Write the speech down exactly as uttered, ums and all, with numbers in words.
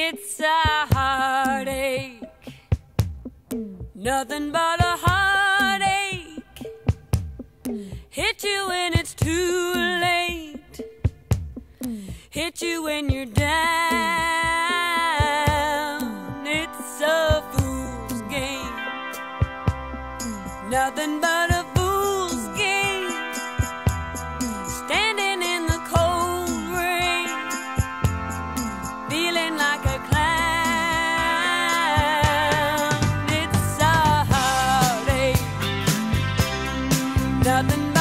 It's a heartache, nothing but a heartache. Hit you when it's too late, hit you when you're down. It's a fool's game, nothing but a fool's game. Standing in the cold rain, feeling like a clown. It's a heartache, nothing